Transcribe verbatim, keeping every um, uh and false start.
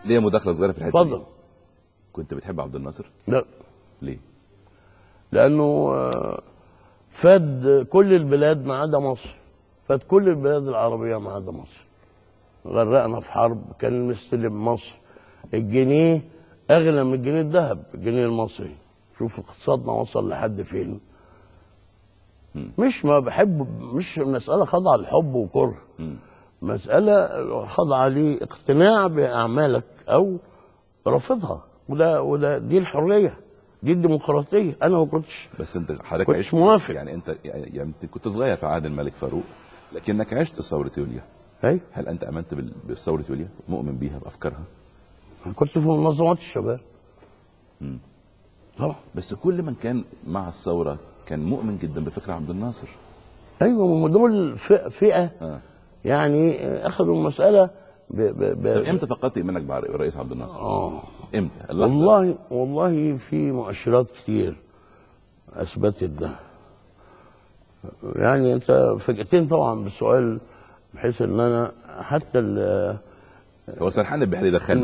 ليه مداخله صغيره في الحته اتفضل. دي. كنت بتحب عبد الناصر؟ لا. ليه؟ لانه فاد كل البلاد ما عدا مصر، فاد كل البلاد العربيه ما عدا مصر. غرقنا في حرب، كان مستلم مصر الجنيه اغلى من الجنيه الذهب، الجنيه المصري. شوف اقتصادنا وصل لحد فين. مش ما بحب، مش مساله خاضعه للحب وكره، مساله خاضعه لاقتناع باعمالك او رافضها، وده وده دي الحريه، دي الديمقراطيه. انا ما كنتش بس انت حضرتك كنتش عشت موافق. يعني انت يعني انت كنت صغير في عهد الملك فاروق، لكنك عشت ثوره يوليو. ايوه. هل انت امنت بال- بثوره يوليو؟ مؤمن بيها بافكارها؟ كنت في منظمات الشباب. مم. طبعا. بس كل من كان مع الثوره كان مؤمن جدا بفكر عبد الناصر. ايوه، هم دول فئه, فئة آه. يعني اخذوا المساله ب ب ب طب امتى فقدت ايمانك بالرئيس عبد الناصر؟ اه امتى؟ اللحظة. والله والله في مؤشرات كتير اثبتت ده. يعني انت فاجئتني طبعا بالسؤال، بحيث ان انا حتى هو سرحان البحري دخلني